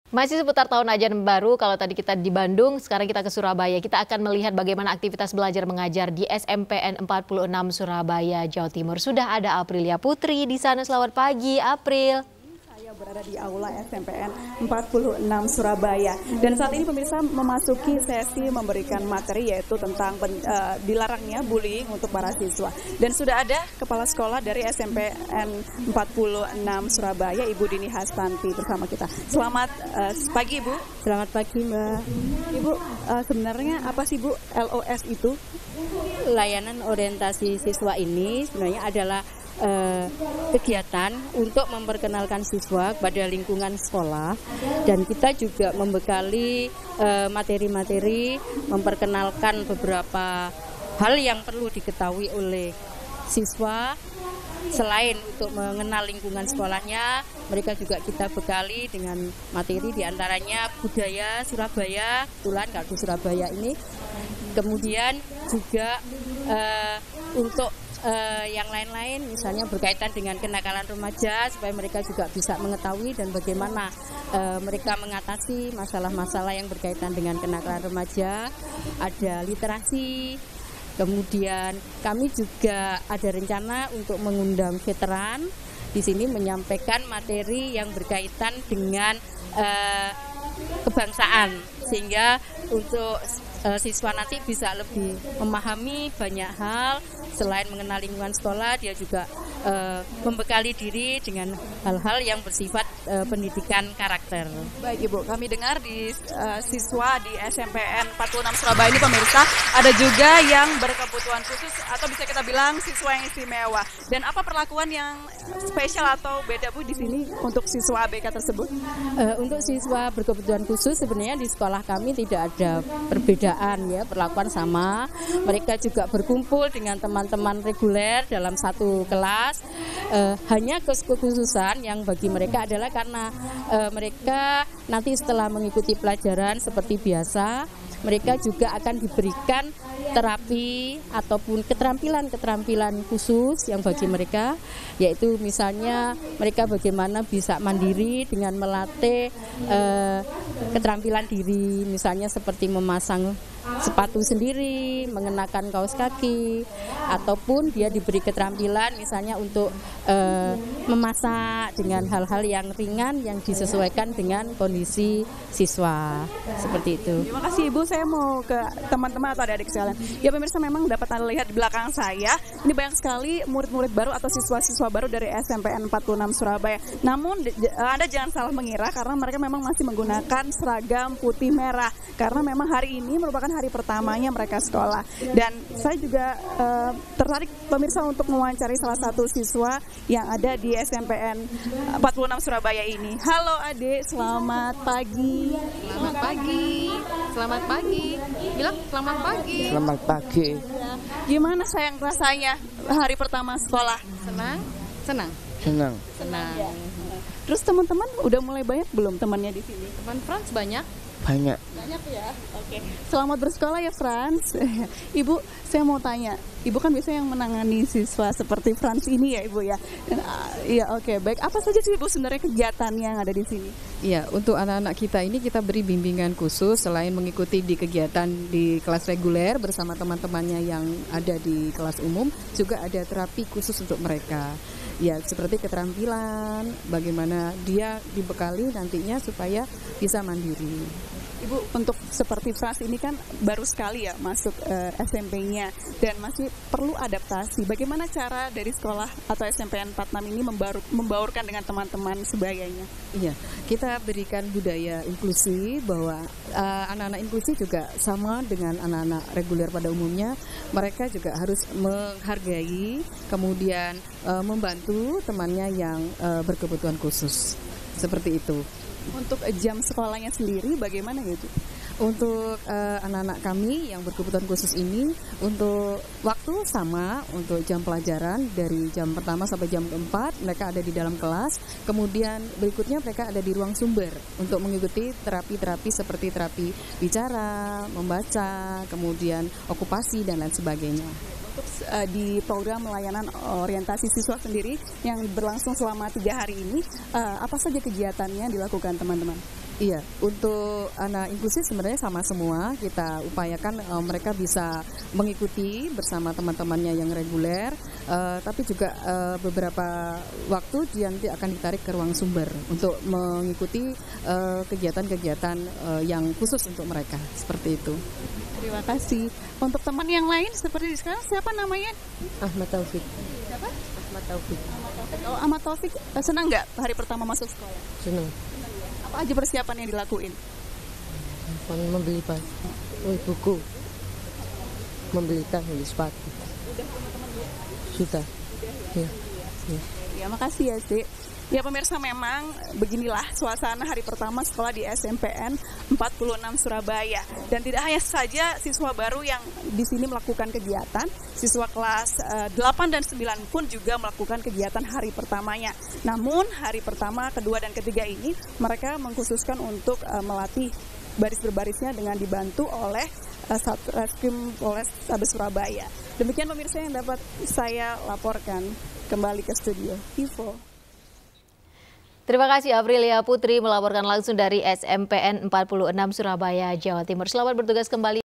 Masih seputar tahun ajaran baru, kalau tadi kita di Bandung, sekarang kita ke Surabaya. Kita akan melihat bagaimana aktivitas belajar mengajar di SMPN 46 Surabaya, Jawa Timur. Sudah ada Aprilia Putri di sana. Selamat pagi, April. Saya berada di aula SMPN 46 Surabaya. Dan saat ini pemirsa memasuki sesi memberikan materi yaitu tentang dilarangnya bullying untuk para siswa. Dan sudah ada kepala sekolah dari SMPN 46 Surabaya, Ibu Dini Hastanti bersama kita. Selamat pagi, Ibu. Selamat pagi, Mbak. Ibu, sebenarnya apa sih, Bu, LOS itu? Layanan orientasi siswa ini sebenarnya adalah kegiatan untuk memperkenalkan siswa kepada lingkungan sekolah, dan kita juga membekali materi-materi memperkenalkan beberapa hal yang perlu diketahui oleh siswa. Selain untuk mengenal lingkungan sekolahnya, mereka juga kita bekali dengan materi diantaranya budaya Surabaya, kebetulan kartu Surabaya ini. Kemudian juga untuk yang lain-lain, misalnya berkaitan dengan kenakalan remaja, supaya mereka juga bisa mengetahui dan bagaimana mereka mengatasi masalah-masalah yang berkaitan dengan kenakalan remaja. Ada literasi. Kemudian kami juga ada rencana untuk mengundang veteran di sini menyampaikan materi yang berkaitan dengan kebangsaan, sehingga untuk siswa nanti bisa lebih memahami banyak hal. Selain mengenal lingkungan sekolah, dia juga membekali diri dengan hal-hal yang bersifat pendidikan karakter. Baik, Ibu, kami dengar di siswa di SMPN 46 Surabaya ini, pemirsa, ada juga yang berkebutuhan khusus atau bisa kita bilang siswa yang istimewa. Dan apa perlakuan yang spesial atau beda, Bu, di sini untuk siswa ABK tersebut? Untuk siswa berkebutuhan khusus sebenarnya di sekolah kami tidak ada perbedaan, ya, perlakuan sama. Mereka juga berkumpul dengan teman-teman reguler dalam satu kelas. Hanya kekhususan yang bagi mereka adalah karena mereka nanti setelah mengikuti pelajaran seperti biasa, mereka juga akan diberikan terapi ataupun keterampilan khusus yang bagi mereka, yaitu misalnya mereka bagaimana bisa mandiri dengan melatih keterampilan diri, misalnya seperti memasang sepatu sendiri, mengenakan kaos kaki, ataupun dia diberi keterampilan misalnya untuk memasak dengan hal-hal yang ringan yang disesuaikan dengan kondisi siswa, seperti itu. Terima kasih, Ibu. Saya mau ke teman-teman atau adik-adik sekalian. Ya, pemirsa, memang dapat Anda lihat di belakang saya, ini banyak sekali murid-murid baru atau siswa-siswa baru dari SMPN 46 Surabaya. Namun Anda jangan salah mengira, karena mereka memang masih menggunakan seragam putih merah, karena memang hari ini merupakan hari pertamanya mereka sekolah. Dan saya juga tertarik, pemirsa, untuk mewawancari salah satu siswa yang ada di SMPN 46 Surabaya ini. Halo, Adik, selamat pagi. Selamat pagi. Selamat pagi. Bilang selamat pagi. Selamat pagi. Gimana sayang rasanya hari pertama sekolah? Senang? Senang. Senang. Senang. Terus teman-teman udah mulai banyak belum temannya di sini? Teman Frans banyak? Banyak. Banyak ya. Oke. Selamat bersekolah ya, Frans. Ibu, saya mau tanya. Ibu kan biasanya yang menangani siswa seperti Frans ini ya, Ibu ya. Dan, iya, oke. Baik. Apa saja sih, Ibu, sebenarnya kegiatan yang ada di sini? Iya, untuk anak-anak kita ini kita beri bimbingan khusus selain mengikuti di kegiatan di kelas reguler bersama teman-temannya yang ada di kelas umum, juga ada terapi khusus untuk mereka. Ya, seperti keterampilan, bagaimana dia dibekali nantinya supaya bisa mandiri. Ibu, untuk seperti Frans ini kan baru sekali ya masuk SMP-nya dan masih perlu adaptasi. Bagaimana cara dari sekolah atau SMPN 46 ini membaurkan dengan teman-teman sebayanya? Iya, kita berikan budaya inklusi, bahwa anak-anak inklusi juga sama dengan anak-anak reguler pada umumnya. Mereka juga harus menghargai, kemudian membantu temannya yang berkebutuhan khusus. Seperti itu. Untuk jam sekolahnya sendiri bagaimana gitu? Untuk anak-anak kami yang berkebutuhan khusus ini, untuk waktu sama, untuk jam pelajaran dari jam pertama sampai jam keempat mereka ada di dalam kelas. Kemudian berikutnya mereka ada di ruang sumber untuk mengikuti terapi-terapi seperti terapi bicara, membaca, kemudian okupasi dan lain sebagainya. Di program layanan orientasi siswa sendiri yang berlangsung selama 3 hari ini, apa saja kegiatannya dilakukan teman-teman? Iya, untuk anak inklusif sebenarnya sama semua. Kita upayakan mereka bisa mengikuti bersama teman-temannya yang reguler, tapi juga beberapa waktu dia nanti akan ditarik ke ruang sumber untuk mengikuti kegiatan-kegiatan yang khusus untuk mereka, seperti itu. Terima kasih. Untuk teman yang lain seperti sekarang siapa namanya? Ahmad Taufik. Siapa? Ahmad Taufik. Kalau Ahmad Taufik senang nggak hari pertama masuk sekolah? Senang. Apa aja persiapan yang dilakuin? Membeli buku, membeli tas, membeli sepatu. Sudah. Ya. Ya. Ya, makasih ya, Sik. Ya pemirsa, memang beginilah suasana hari pertama sekolah di SMPN 46 Surabaya. Dan tidak hanya saja siswa baru yang di sini melakukan kegiatan, siswa kelas 8 dan 9 pun juga melakukan kegiatan hari pertamanya. Namun hari pertama, kedua, dan ketiga ini mereka mengkhususkan untuk melatih baris berbarisnya dengan dibantu oleh Satreskrim Polres Tabes Surabaya. Demikian pemirsa yang dapat saya laporkan. Kembali ke studio. Ivo. Terima kasih Aprilia Putri melaporkan langsung dari SMPN 46 Surabaya, Jawa Timur. Selamat bertugas kembali.